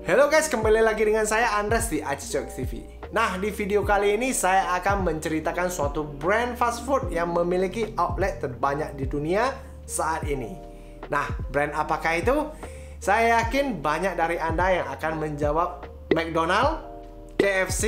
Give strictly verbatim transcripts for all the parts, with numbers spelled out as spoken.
Halo guys, kembali lagi dengan saya Andres di Acicok T V. Nah, di video kali ini saya akan menceritakan suatu brand fast food yang memiliki outlet terbanyak di dunia saat ini. Nah, brand apakah itu? Saya yakin banyak dari Anda yang akan menjawab McDonald's, K F C,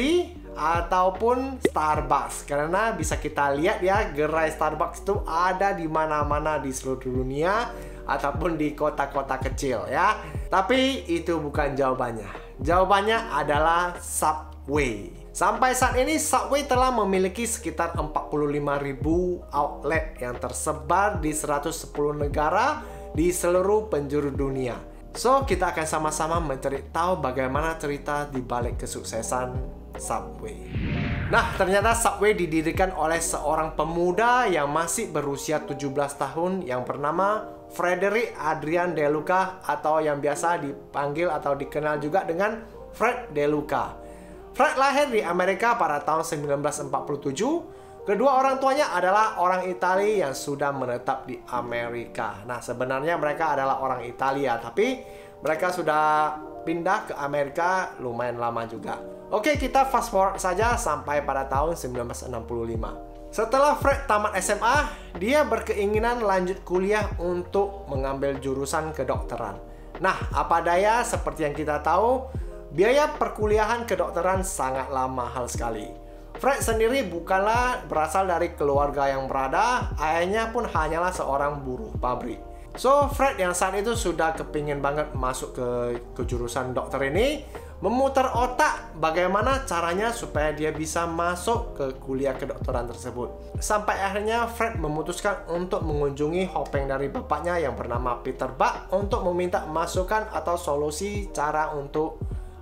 ataupun Starbucks. Karena bisa kita lihat ya, gerai Starbucks itu ada di mana-mana di seluruh dunia ataupun di kota-kota kecil ya. Tapi itu bukan jawabannya. Jawabannya adalah Subway. Sampai saat ini Subway telah memiliki sekitar empat puluh lima ribu outlet yang tersebar di seratus sepuluh negara di seluruh penjuru dunia. So, kita akan sama-sama mencari tahu bagaimana cerita di balik kesuksesan Subway. Nah, ternyata Subway didirikan oleh seorang pemuda yang masih berusia tujuh belas tahun yang bernama Frederick Adrian DeLuca, atau yang biasa dipanggil atau dikenal juga dengan Fred DeLuca. Fred lahir di Amerika pada tahun seribu sembilan ratus empat puluh tujuh. Kedua orang tuanya adalah orang Italia yang sudah menetap di Amerika. Nah, sebenarnya mereka adalah orang Italia, tapi mereka sudah pindah ke Amerika lumayan lama juga. Oke, kita fast forward saja sampai pada tahun seribu sembilan ratus enam puluh lima. Setelah Fred tamat S M A, dia berkeinginan lanjut kuliah untuk mengambil jurusan kedokteran. Nah, apa daya, seperti yang kita tahu, biaya perkuliahan kedokteran sangatlah mahal sekali. Fred sendiri bukanlah berasal dari keluarga yang berada, ayahnya pun hanyalah seorang buruh pabrik. So, Fred yang saat itu sudah kepingin banget masuk ke, ke jurusan dokter ini, memutar otak bagaimana caranya supaya dia bisa masuk ke kuliah kedokteran tersebut. Sampai akhirnya Fred memutuskan untuk mengunjungi hopeng dari bapaknya yang bernama Peter Buck untuk meminta masukan atau solusi cara untuk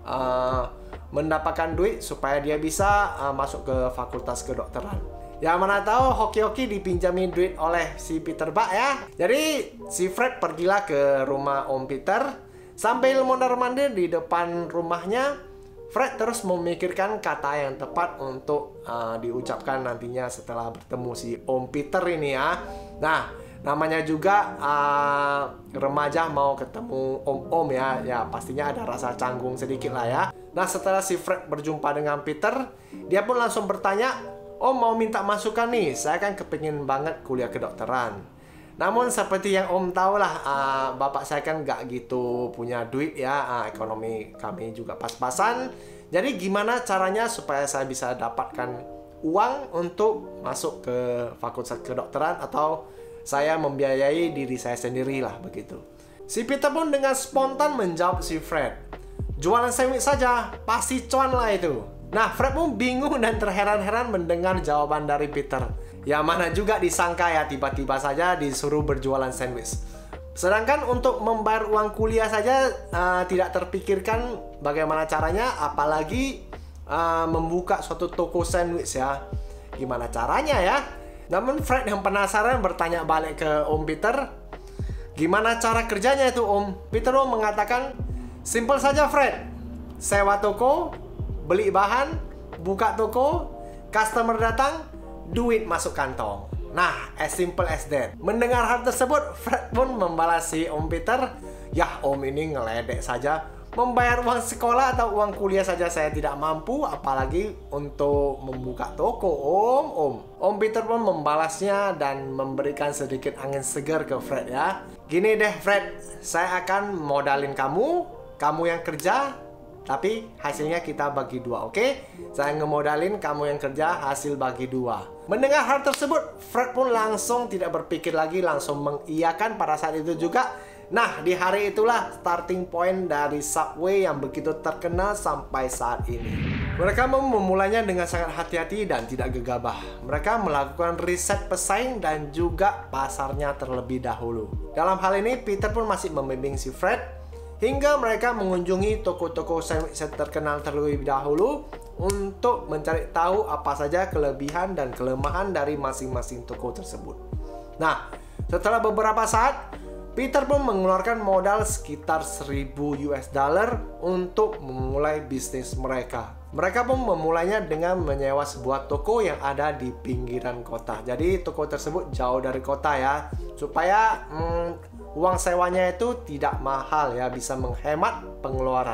uh, mendapatkan duit supaya dia bisa uh, masuk ke fakultas kedokteran. Ya, mana tahu hoki-hoki dipinjami duit oleh si Peter Buck ya. Jadi si Fred pergilah ke rumah Om Peter. Sambil mondar-mandir di depan rumahnya, Fred terus memikirkan kata yang tepat untuk uh, diucapkan nantinya setelah bertemu si Om Peter ini ya. Nah, namanya juga uh, remaja mau ketemu om-om ya. Ya, pastinya ada rasa canggung sedikit lah ya. Nah, setelah si Fred berjumpa dengan Peter, dia pun langsung bertanya, "Om mau minta masukan nih, saya kan kepingin banget kuliah kedokteran. Namun seperti yang Om tahu lah, uh, bapak saya kan nggak gitu punya duit ya, uh, ekonomi kami juga pas-pasan. Jadi gimana caranya supaya saya bisa dapatkan uang untuk masuk ke fakultas kedokteran atau saya membiayai diri saya sendiri lah begitu." Si Peter pun dengan spontan menjawab si Fred, "Jualan sandwich saja, pasti cuan lah itu." Nah, Fred pun bingung dan terheran-heran mendengar jawaban dari Peter. Ya, mana juga disangka ya tiba-tiba saja disuruh berjualan sandwich. Sedangkan untuk membayar uang kuliah saja uh, tidak terpikirkan bagaimana caranya, apalagi uh, membuka suatu toko sandwich ya. Gimana caranya ya? Namun Fred yang penasaran bertanya balik ke Om Peter, "Gimana cara kerjanya itu Om?" Peter pun mengatakan, "Simple saja Fred. Sewa toko, beli bahan, buka toko, customer datang, duit masuk kantong." Nah, as simple as that. Mendengar hal tersebut, Fred pun membalas si Om Peter, "Yah Om ini ngeledek saja. Membayar uang sekolah atau uang kuliah saja saya tidak mampu, apalagi untuk membuka toko Om, Om." Om Peter pun membalasnya dan memberikan sedikit angin segar ke Fred ya. "Gini deh Fred, saya akan modalin kamu, kamu yang kerja, tapi hasilnya kita bagi dua, oke? Saya ngemodalin, kamu yang kerja, hasil bagi dua." Mendengar hal tersebut, Fred pun langsung tidak berpikir lagi, langsung mengiyakan pada saat itu juga. Nah, di hari itulah starting point dari Subway yang begitu terkenal sampai saat ini. Mereka memulainya dengan sangat hati-hati dan tidak gegabah. Mereka melakukan riset pesaing dan juga pasarnya terlebih dahulu. Dalam hal ini, Peter pun masih membimbing si Fred hingga mereka mengunjungi toko-toko sandwich terkenal terlebih dahulu untuk mencari tahu apa saja kelebihan dan kelemahan dari masing-masing toko tersebut. Nah, setelah beberapa saat, Peter pun mengeluarkan modal sekitar seribu US dollar untuk memulai bisnis mereka. Mereka pun memulainya dengan menyewa sebuah toko yang ada di pinggiran kota. Jadi toko tersebut jauh dari kota ya, supaya hmm, uang sewanya itu tidak mahal ya, bisa menghemat pengeluaran.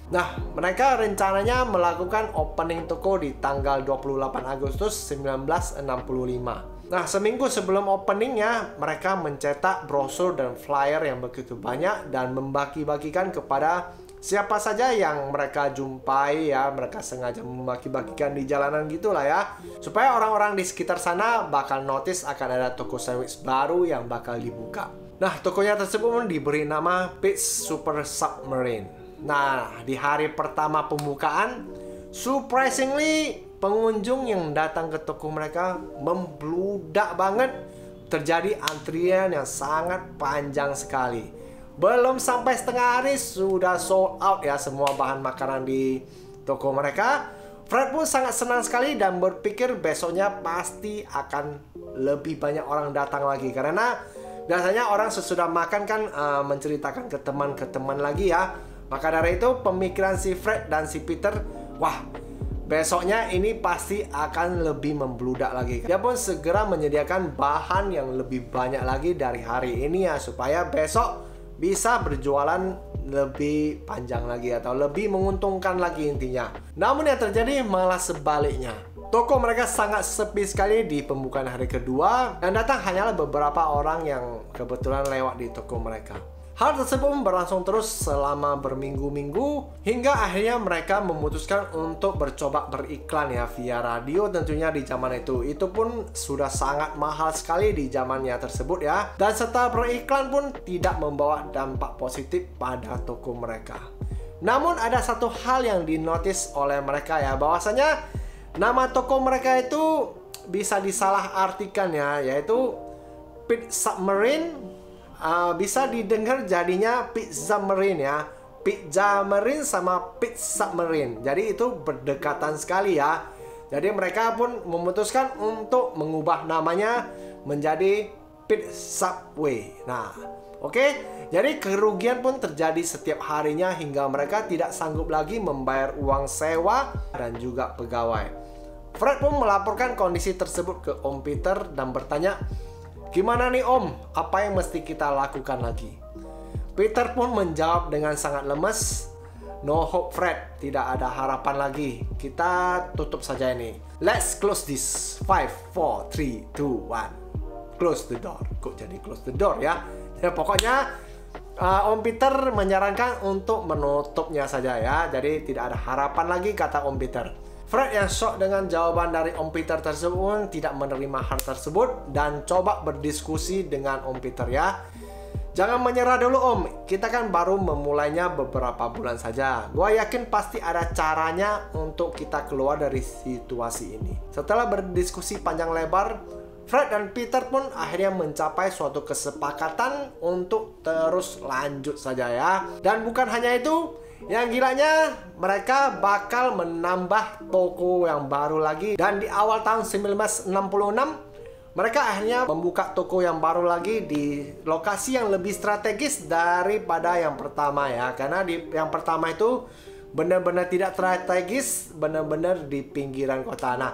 Nah, mereka rencananya melakukan opening toko di tanggal dua puluh delapan Agustus seribu sembilan ratus enam puluh lima. Nah, seminggu sebelum openingnya, mereka mencetak brosur dan flyer yang begitu banyak dan membagi-bagikan kepada siapa saja yang mereka jumpai ya. Mereka sengaja membagi-bagikan di jalanan gitulah ya, supaya orang-orang di sekitar sana bakal notice akan ada toko sandwich baru yang bakal dibuka. Nah, tokonya tersebut pun diberi nama Pete's Super Submarine. Nah, di hari pertama pembukaan, surprisingly, pengunjung yang datang ke toko mereka membludak banget. Terjadi antrian yang sangat panjang sekali. Belum sampai setengah hari sudah sold out ya semua bahan makanan di toko mereka. Fred pun sangat senang sekali dan berpikir besoknya pasti akan lebih banyak orang datang lagi. Karena biasanya orang sesudah makan kan uh, menceritakan ke teman-ke teman lagi ya. Maka dari itu pemikiran si Fred dan si Peter, wah, besoknya ini pasti akan lebih membludak lagi. Dia pun segera menyediakan bahan yang lebih banyak lagi dari hari ini ya, supaya besok bisa berjualan lebih panjang lagi atau lebih menguntungkan lagi intinya. Namun yang terjadi malah sebaliknya. Toko mereka sangat sepi sekali di pembukaan hari kedua dan datang hanyalah beberapa orang yang kebetulan lewat di toko mereka. Hal tersebut berlangsung terus selama berminggu-minggu hingga akhirnya mereka memutuskan untuk bercoba beriklan ya via radio tentunya di zaman itu. Itu pun sudah sangat mahal sekali di zamannya tersebut ya. Dan setelah beriklan pun tidak membawa dampak positif pada toko mereka. Namun ada satu hal yang dinotis oleh mereka ya, bahwasanya nama toko mereka itu bisa disalahartikan ya, yaitu Pete's Submarine. Uh, bisa didengar jadinya Pizza Marine ya. Pizza Marine sama Pete's Submarine. Jadi itu berdekatan sekali ya. Jadi mereka pun memutuskan untuk mengubah namanya menjadi Pete's Subway. Nah, oke. Okay? Jadi kerugian pun terjadi setiap harinya hingga mereka tidak sanggup lagi membayar uang sewa dan juga pegawai. Fred pun melaporkan kondisi tersebut ke Om Peter dan bertanya, "Gimana nih Om? Apa yang mesti kita lakukan lagi?" Peter pun menjawab dengan sangat lemes, "No hope Fred, tidak ada harapan lagi. Kita tutup saja ini. Let's close this. five, four, three, two, one. Close the door." Kok jadi close the door ya? Ya pokoknya uh, Om Peter menyarankan untuk menutupnya saja ya. Jadi tidak ada harapan lagi kata Om Peter. Fred yang shock dengan jawaban dari Om Peter tersebut tidak menerima hal tersebut dan coba berdiskusi dengan Om Peter ya. "Jangan menyerah dulu Om, kita kan baru memulainya beberapa bulan saja. Gua yakin pasti ada caranya untuk kita keluar dari situasi ini." Setelah berdiskusi panjang lebar, Fred dan Peter pun akhirnya mencapai suatu kesepakatan untuk terus lanjut saja ya. Dan bukan hanya itu, yang gilanya mereka bakal menambah toko yang baru lagi. Dan di awal tahun seribu sembilan ratus enam puluh enam mereka akhirnya membuka toko yang baru lagi di lokasi yang lebih strategis daripada yang pertama ya. Karena di yang pertama itu benar-benar tidak strategis, benar-benar di pinggiran kota. Nah,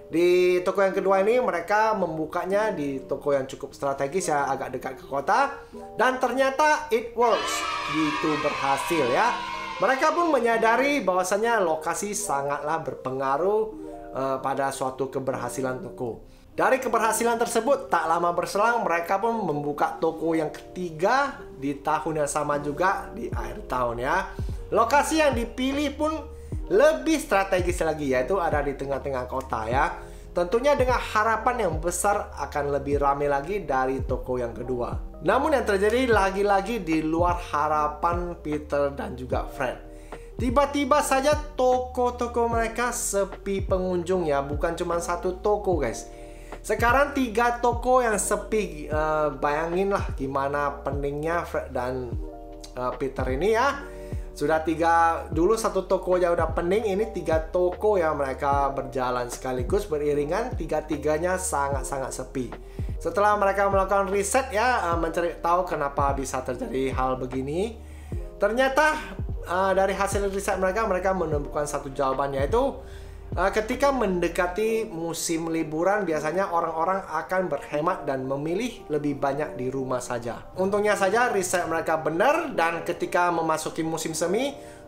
di toko yang kedua ini mereka membukanya di toko yang cukup strategis ya, agak dekat ke kota. Dan ternyata it works, gitu, berhasil ya. Mereka pun menyadari bahwasanya lokasi sangatlah berpengaruh uh, pada suatu keberhasilan toko. Dari keberhasilan tersebut, tak lama berselang mereka pun membuka toko yang ketiga di tahun yang sama juga di akhir tahun ya. Lokasi yang dipilih pun lebih strategis lagi, yaitu ada di tengah-tengah kota ya. Tentunya dengan harapan yang besar akan lebih ramai lagi dari toko yang kedua. Namun yang terjadi lagi-lagi di luar harapan Peter dan juga Fred. Tiba-tiba saja toko-toko mereka sepi pengunjung ya. Bukan cuma satu toko guys. Sekarang tiga toko yang sepi. uh, Bayangin lah gimana peningnya Fred dan uh, Peter ini ya. Sudah tiga, dulu satu toko aja udah pening, ini tiga toko yang mereka berjalan sekaligus beriringan, tiga-tiganya sangat-sangat sepi. Setelah mereka melakukan riset ya, mencari tahu kenapa bisa terjadi hal begini, ternyata uh, dari hasil riset mereka, mereka menemukan satu jawaban, yaitu uh, ketika mendekati musim liburan biasanya orang-orang akan berhemat dan memilih lebih banyak di rumah saja. Untungnya saja riset mereka benar, dan ketika memasuki musim semi,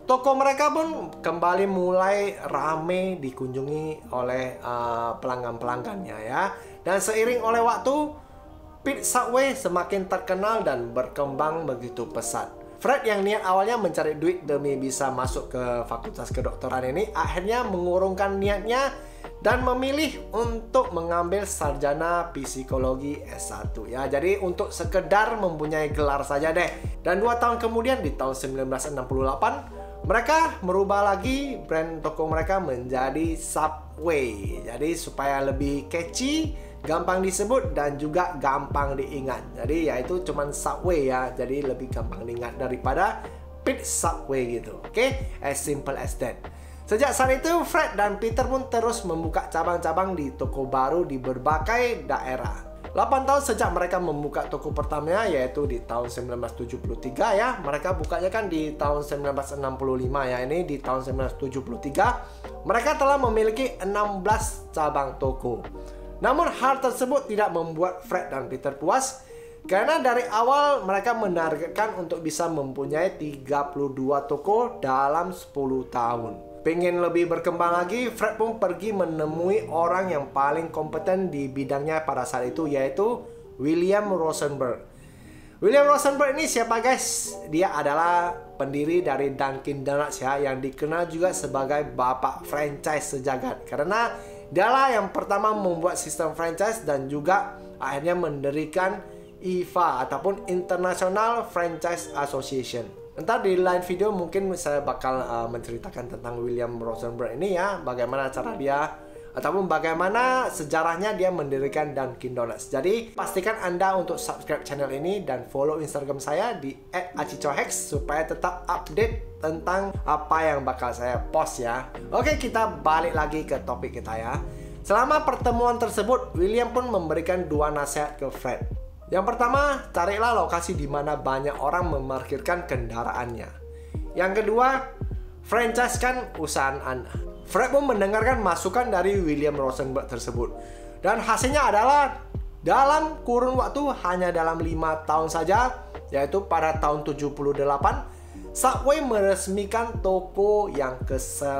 Toko mereka pun kembali mulai ramai dikunjungi oleh uh, pelanggan-pelanggannya ya. Dan seiring oleh waktu, Pete Subway semakin terkenal dan berkembang begitu pesat. Fred yang niat awalnya mencari duit demi bisa masuk ke fakultas kedokteran ini akhirnya mengurungkan niatnya dan memilih untuk mengambil sarjana psikologi S satu ya. Jadi untuk sekedar mempunyai gelar saja deh. Dan dua tahun kemudian di tahun seribu sembilan ratus enam puluh delapan mereka merubah lagi brand toko mereka menjadi Subway. Jadi supaya lebih catchy, gampang disebut dan juga gampang diingat. Jadi ya itu cuman Subway ya. Jadi lebih gampang diingat daripada Pete Subway gitu. Oke, okay? As simple as that. Sejak saat itu Fred dan Peter pun terus membuka cabang-cabang di toko baru di berbagai daerah. delapan tahun sejak mereka membuka toko pertamanya, yaitu di tahun seribu sembilan ratus tujuh puluh tiga ya. Mereka bukanya kan di tahun seribu sembilan ratus enam puluh lima ya. Ini di tahun seribu sembilan ratus tujuh puluh tiga mereka telah memiliki enam belas cabang toko. Namun hal tersebut tidak membuat Fred dan Peter puas, karena dari awal mereka menargetkan untuk bisa mempunyai tiga puluh dua toko dalam sepuluh tahun. Pengen lebih berkembang lagi, Fred pun pergi menemui orang yang paling kompeten di bidangnya pada saat itu, yaitu William Rosenberg. William Rosenberg ini siapa guys? Dia adalah pendiri dari Dunkin Donuts ya, yang dikenal juga sebagai bapak franchise sejagat. Karena dialah yang pertama membuat sistem franchise dan juga akhirnya mendirikan I F A ataupun International Franchise Association. Entar di lain video mungkin saya bakal uh, menceritakan tentang William Rosenberg ini ya, bagaimana cara dia ataupun bagaimana sejarahnya dia mendirikan Dunkin Donuts. Jadi pastikan Anda untuk subscribe channel ini dan follow Instagram saya di et acicohex supaya tetap update tentang apa yang bakal saya post ya. Oke, kita balik lagi ke topik kita ya. Selama pertemuan tersebut, William pun memberikan dua nasihat ke Fred. Yang pertama, carilah lokasi di mana banyak orang memarkirkan kendaraannya. Yang kedua, franchise-kan usaha Anda. Fred pun mendengarkan masukan dari William Rosenberg tersebut. Dan hasilnya adalah dalam kurun waktu hanya dalam lima tahun saja, yaitu pada tahun tujuh puluh delapan, Subway meresmikan toko yang ke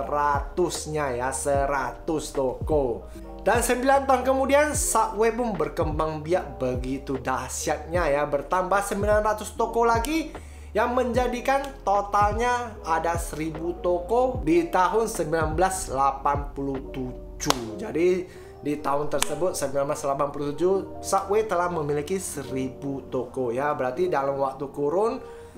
seratusnya ya, seratus toko. Dan sembilan tahun kemudian Subway pun berkembang biak begitu dahsyatnya ya, bertambah sembilan ratus toko lagi yang menjadikan totalnya ada seribu toko di tahun seribu sembilan ratus delapan puluh tujuh. Jadi di tahun tersebut seribu sembilan ratus delapan puluh tujuh Subway telah memiliki seribu toko ya. Berarti dalam waktu kurun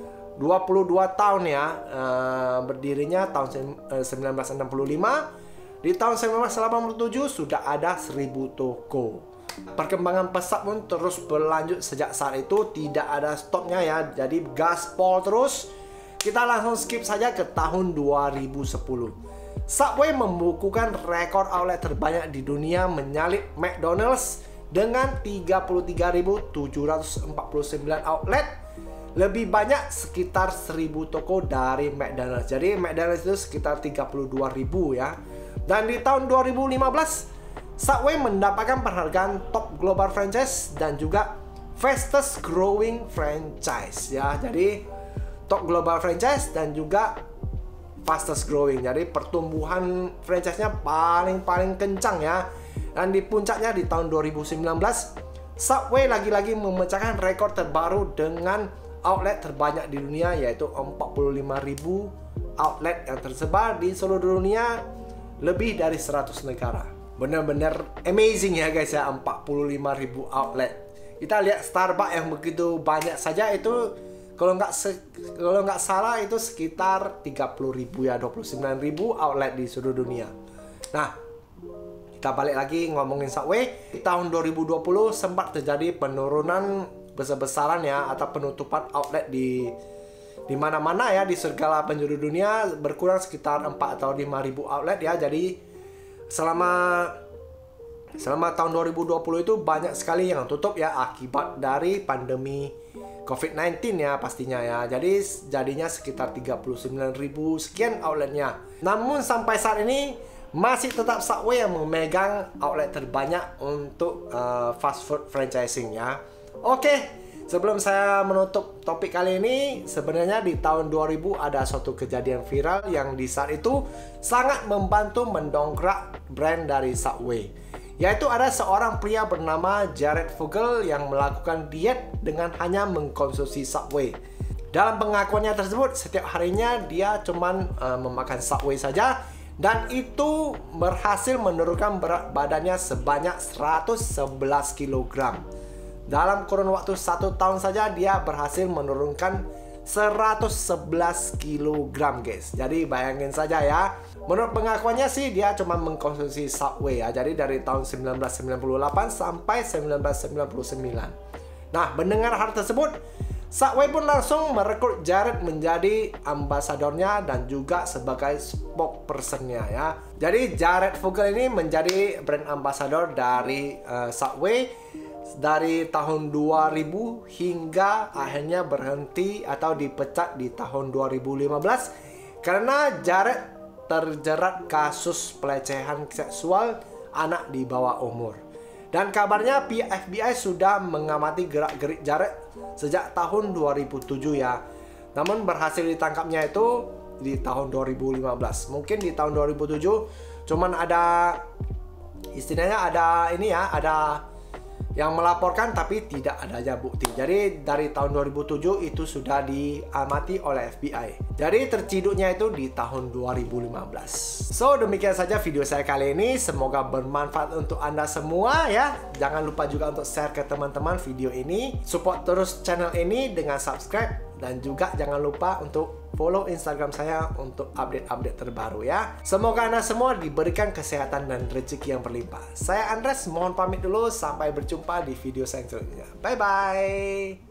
dua puluh dua tahun ya, uh, berdirinya tahun seribu sembilan ratus enam puluh lima. Di tahun seribu sembilan ratus delapan puluh tujuh sudah ada seribu toko. Perkembangan pesat pun terus berlanjut sejak saat itu, tidak ada stopnya ya. Jadi gaspol terus. Kita langsung skip saja ke tahun dua ribu sepuluh. Subway membukukan rekor outlet terbanyak di dunia, menyalip McDonald's dengan tiga puluh tiga ribu tujuh ratus empat puluh sembilan outlet. Lebih banyak sekitar seribu toko dari McDonald's. Jadi McDonald's itu sekitar tiga puluh dua ribu ya. Dan di tahun dua ribu lima belas, Subway mendapatkan penghargaan Top Global Franchise dan juga Fastest Growing Franchise ya. Jadi Top Global Franchise dan juga Fastest Growing. Jadi pertumbuhan franchise-nya paling-paling kencang ya. Dan di puncaknya di tahun dua ribu sembilan belas, Subway lagi-lagi memecahkan rekor terbaru dengan outlet terbanyak di dunia, yaitu empat puluh lima ribu outlet yang tersebar di seluruh dunia, lebih dari seratus negara. Benar-benar amazing ya guys ya, empat puluh lima ribu outlet. Kita lihat Starbucks yang begitu banyak saja itu, kalau nggak kalau nggak salah itu sekitar tiga puluh ribu ya, dua puluh sembilan ribu outlet di seluruh dunia. Nah, kita balik lagi ngomongin Subway. Di tahun dua ribu dua puluh sempat terjadi penurunan besar-besaran ya, atau penutupan outlet di di mana-mana ya, di segala penjuru dunia, berkurang sekitar empat atau lima ribu outlet ya. Jadi selama selama tahun dua ribu dua puluh itu banyak sekali yang tutup ya, akibat dari pandemi covid sembilan belas ya pastinya ya. Jadi jadinya sekitar tiga puluh sembilan ribu sekian outletnya. Namun sampai saat ini masih tetap Subway yang memegang outlet terbanyak untuk uh, fast food franchising ya. Oke, Sebelum saya menutup topik kali ini, sebenarnya di tahun dua ribu ada suatu kejadian viral yang di saat itu sangat membantu mendongkrak brand dari Subway. Yaitu ada seorang pria bernama Jared Fogle yang melakukan diet dengan hanya mengkonsumsi Subway. Dalam pengakuannya tersebut, setiap harinya dia cuman uh, memakan Subway saja, dan itu berhasil menurunkan berat badannya sebanyak seratus sebelas kilogram. Dalam kurun waktu satu tahun saja dia berhasil menurunkan seratus sebelas kilogram, guys. Jadi bayangin saja ya. Menurut pengakuannya sih dia cuma mengkonsumsi Subway ya. Jadi dari tahun seribu sembilan ratus sembilan puluh delapan sampai seribu sembilan ratus sembilan puluh sembilan. Nah, mendengar hal tersebut, Subway pun langsung merekrut Jared menjadi ambasadornya dan juga sebagai spokespersonnya ya. Jadi Jared Fogle ini menjadi brand ambassador dari uh, Subway dari tahun dua ribu hingga akhirnya berhenti atau dipecat di tahun dua ribu lima belas karena Jared terjerat kasus pelecehan seksual anak di bawah umur. Dan kabarnya F B I sudah mengamati gerak-gerik Jared sejak tahun dua ribu tujuh ya. Namun berhasil ditangkapnya itu di tahun dua ribu lima belas. Mungkin di tahun dua ribu tujuh cuman ada istilahnya ada ini ya, ada yang melaporkan tapi tidak adanya bukti. Jadi dari tahun dua ribu tujuh itu sudah diamati oleh F B I. Jadi terciduknya itu di tahun dua ribu lima belas. So demikian saja video saya kali ini. Semoga bermanfaat untuk Anda semua ya. Jangan lupa juga untuk share ke teman-teman video ini. Support terus channel ini dengan subscribe. Dan juga jangan lupa untuk follow Instagram saya untuk update-update terbaru ya. Semoga Anda semua diberikan kesehatan dan rezeki yang berlimpah. Saya Andres, mohon pamit dulu. Sampai berjumpa di video selanjutnya. Bye-bye.